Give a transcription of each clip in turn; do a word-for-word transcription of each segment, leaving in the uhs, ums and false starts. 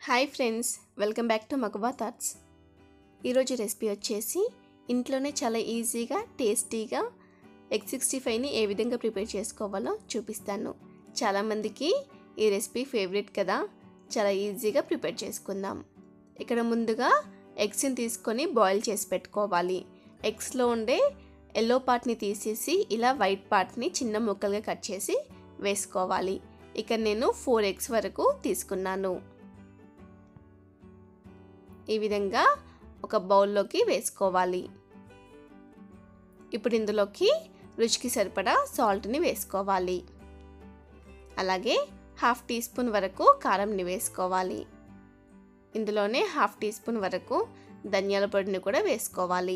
Hi friends, welcome back to మకుబా thoughts. ఈరోజు recipe వచ్చేసి ఇంట్లోనే చాలా ఈజీగా టేస్టీగా ఎగ్ సిక్స్టీ ఫైవ్ని ఏ విధంగా ప్రిపేర్ చేసుకోవాలో చూపిస్తాను. చాలామందికి ఈ రెసిపీ ఫేవరెట్ కదా, చాలా ఈజీగా ప్రిపేర్ చేసుకుందాం. ఇక్కడ ముందుగా ఎగ్స్ని తీసుకొని బాయిల్ చేసి పెట్టుకోవాలి. ఎగ్స్లో ఉండే ఎల్లో పార్ట్ని తీసేసి ఇలా వైట్ పార్ట్ని చిన్న ముక్కలుగా కట్ చేసి వేసుకోవాలి. ఇక్కడ నేను ఫోర్ ఎగ్స్ వరకు తీసుకున్నాను. ఈ విధంగా ఒక బౌల్లోకి వేసుకోవాలి. ఇప్పుడు ఇందులోకి రుచికి సరిపడా సాల్ట్ని వేసుకోవాలి. అలాగే హాఫ్ టీ స్పూన్ వరకు కారంని వేసుకోవాలి. ఇందులోనే హాఫ్ టీ స్పూన్ వరకు ధనియాల పొడిని కూడా వేసుకోవాలి.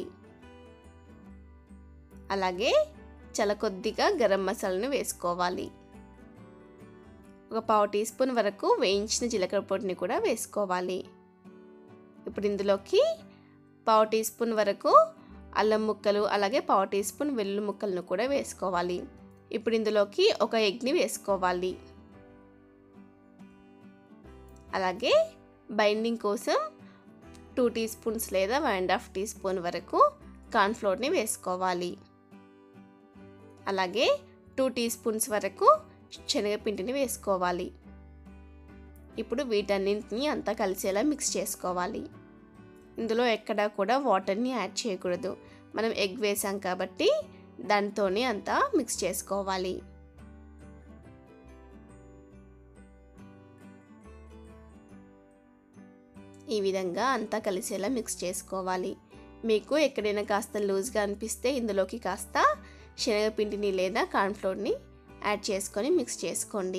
అలాగే చాలా కొద్దిగా గరం మసాలాను వేసుకోవాలి. ఒక పావు టీ స్పూన్ వరకు వేయించిన జీలకర్ర పొడిని కూడా వేసుకోవాలి. ఇప్పుడు ఇందులోకి పావు టీ స్పూన్ వరకు అల్లం ముక్కలు అలాగే పావు టీ స్పూన్ వెల్లుల్లి ముక్కలను కూడా వేసుకోవాలి. ఇప్పుడు ఇందులోకి ఒక ఎగ్ని వేసుకోవాలి. అలాగే బైండింగ్ కోసం టూ టీ స్పూన్స్ లేదా one and half tea spoon వరకు కార్న్ఫ్లోర్ని వేసుకోవాలి. అలాగే టూ టీ స్పూన్స్ వరకు శనగపిండిని వేసుకోవాలి. ఇప్పుడు వీటన్నింటినీ అంతా కలిసేలా మిక్స్ చేసుకోవాలి. ఇందులో ఎక్కడా కూడా వాటర్ని యాడ్ చేయకూడదు. మనం ఎగ్ వేసాం కాబట్టి దాంతోనే అంతా మిక్స్ చేసుకోవాలి. ఈ విధంగా అంతా కలిసేలా మిక్స్ చేసుకోవాలి. మీకు ఎక్కడైనా కాస్త లూజ్గా అనిపిస్తే ఇందులోకి కాస్త శనగపిండిని లేదా కార్న్ఫ్లోర్ని యాడ్ చేసుకొని మిక్స్ చేసుకోండి.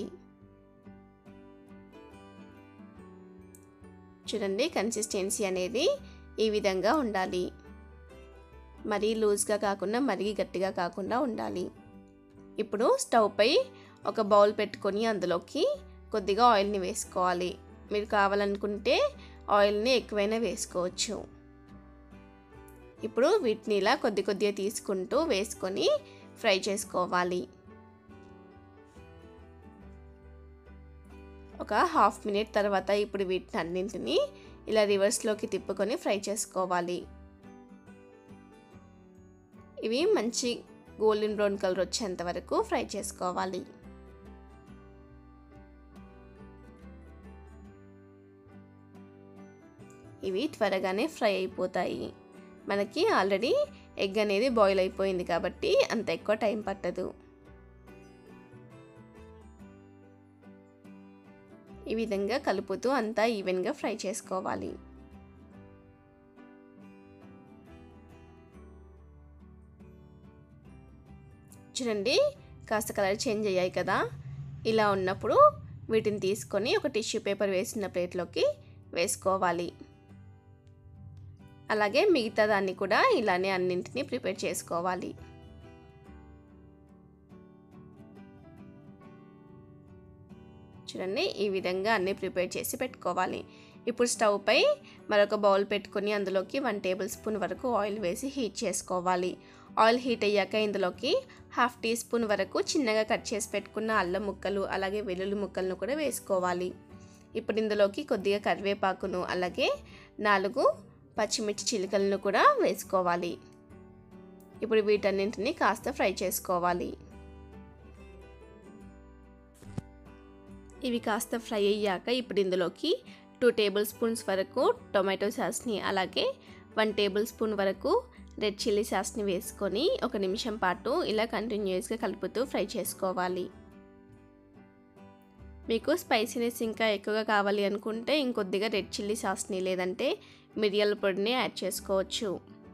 చూడండి, కన్సిస్టెన్సీ అనేది ఈ విధంగా ఉండాలి. మరీ లూజ్గా కాకుండా మరీ గట్టిగా కాకుండా ఉండాలి. ఇప్పుడు స్టవ్ పై ఒక బౌల్ పెట్టుకొని అందులోకి కొద్దిగా ఆయిల్ని వేసుకోవాలి. మీరు కావాలనుకుంటే ఆయిల్ని ఎక్కువైనా వేసుకోవచ్చు. ఇప్పుడు వీటిని ఇలా కొద్ది కొద్దిగా తీసుకుంటూ వేసుకొని ఫ్రై చేసుకోవాలి. ఒక హాఫ్ మినిట్ తర్వాత ఇప్పుడు వీటిని అన్నింటినీ ఇలా రివర్స్లోకి తిప్పుకొని ఫ్రై చేసుకోవాలి. ఇవి మంచి గోల్డెన్ బ్రౌన్ కలర్ వచ్చేంత వరకు ఫ్రై చేసుకోవాలి. ఇవి త్వరగానే ఫ్రై అయిపోతాయి. మనకి ఆల్రెడీ ఎగ్ అనేది బాయిల్ అయిపోయింది కాబట్టి అంత ఎక్కువ టైం పట్టదు. ఈ విధంగా కలుపుతూ అంతా ఈవెన్గా ఫ్రై చేసుకోవాలి. చూడండి, కాస్త కలర్ చేంజ్ అయ్యాయి కదా. ఇలా ఉన్నప్పుడు వీటిని తీసుకొని ఒక టిష్యూ పేపర్ వేసిన ప్లేట్లోకి వేసుకోవాలి. అలాగే మిగతా దాన్ని కూడా ఇలానే అన్నింటినీ ప్రిపేర్ చేసుకోవాలి. చూడండి, ఈ విధంగా అన్నీ ప్రిపేర్ చేసి పెట్టుకోవాలి. ఇప్పుడు స్టవ్ పై మరొక బౌల్ పెట్టుకొని అందులోకి వన్ టేబుల్ స్పూన్ వరకు ఆయిల్ వేసి హీట్ చేసుకోవాలి. ఆయిల్ హీట్ అయ్యాక ఇందులోకి హాఫ్ టీ స్పూన్ వరకు చిన్నగా కట్ చేసి పెట్టుకున్న అల్లం ముక్కలు అలాగే వెల్లుల్లి ముక్కలను కూడా వేసుకోవాలి. ఇప్పుడు ఇందులోకి కొద్దిగా కరివేపాకును అలాగే నాలుగు పచ్చిమిర్చి చిలుకలను కూడా వేసుకోవాలి. ఇప్పుడు వీటన్నింటినీ కాస్త ఫ్రై చేసుకోవాలి. ఇవి కాస్త ఫ్రై అయ్యాక ఇప్పుడు ఇందులోకి టూ టేబుల్ స్పూన్స్ వరకు టొమాటో సాస్ని అలాగే వన్ టేబుల్ స్పూన్ వరకు రెడ్ చిల్లీ సాస్ని వేసుకొని ఒక నిమిషం పాటు ఇలా కంటిన్యూస్గా కలుపుతూ ఫ్రై చేసుకోవాలి. మీకు స్పైసీనెస్ ఇంకా ఎక్కువగా కావాలి అనుకుంటే ఇంకొద్దిగా రెడ్ చిల్లీ సాస్ని లేదంటే మిరియాల పొడిని యాడ్ చేసుకోవచ్చు.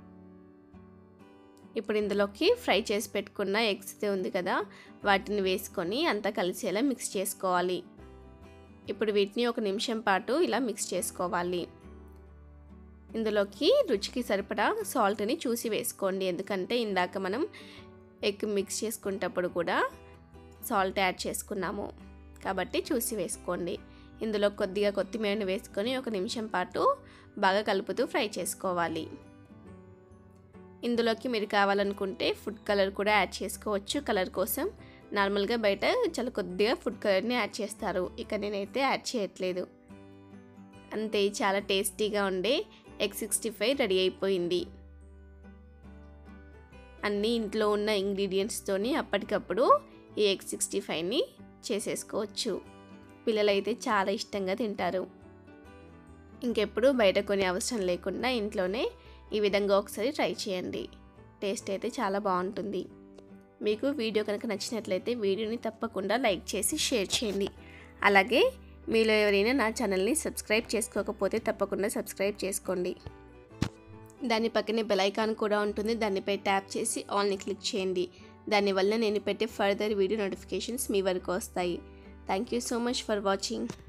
ఇప్పుడు ఇందులోకి ఫ్రై చేసి పెట్టుకున్న ఎగ్స్ ఉంది కదా, వాటిని వేసుకొని అంతా కలిసేలా మిక్స్ చేసుకోవాలి. ఇప్పుడు వీటిని ఒక నిమిషం పాటు ఇలా మిక్స్ చేసుకోవాలి. ఇందులోకి రుచికి సరిపడా సాల్ట్ని చూసి వేసుకోండి. ఎందుకంటే ఇందాక మనం ఎగ్ మిక్స్ చేసుకునేటప్పుడు కూడా సాల్ట్ యాడ్ చేసుకున్నాము కాబట్టి చూసి వేసుకోండి. ఇందులో కొద్దిగా కొత్తిమీరని వేసుకొని ఒక నిమిషం పాటు బాగా కలుపుతూ ఫ్రై చేసుకోవాలి. ఇందులోకి మీరు కావాలనుకుంటే ఫుడ్ కలర్ కూడా యాడ్ చేసుకోవచ్చు. కలర్ కోసం నార్మల్గా బయట చాలా కొద్దిగా ఫుడ్ కలర్ని యాడ్ చేస్తారు, ఇక నేనైతే యాడ్ చేయట్లేదు. అంతే, చాలా టేస్టీగా ఉండే ఎగ్ సిక్స్టీ ఫైవ్ రెడీ అయిపోయింది. అన్నీ ఇంట్లో ఉన్న ఇంగ్రీడియంట్స్తోని అప్పటికప్పుడు ఈ ఎగ్ సిక్స్టీ ఫైవ్ని చేసేసుకోవచ్చు. పిల్లలైతే చాలా ఇష్టంగా తింటారు. ఇంకెప్పుడు బయట కొనే అవసరం లేకుండా ఇంట్లోనే ఈ విధంగా ఒకసారి ట్రై చేయండి. టేస్ట్ అయితే చాలా బాగుంటుంది. మీకు వీడియో కనుక నచ్చినట్లయితే వీడియోని తప్పకుండా లైక్ చేసి షేర్ చేయండి. అలాగే మీలో ఎవరైనా నా ఛానల్ని సబ్స్క్రైబ్ చేసుకోకపోతే తప్పకుండా సబ్స్క్రైబ్ చేసుకోండి. దాని పక్కనే బెల్ ఐకాన్ కూడా ఉంటుంది. దానిపై ట్యాప్ చేసి ఆల్ని క్లిక్ చేయండి. దానివల్ల నేను పెట్టే ఫర్దర్ వీడియో నోటిఫికేషన్స్ మీ వరకు వస్తాయి. Thank you so much for watching.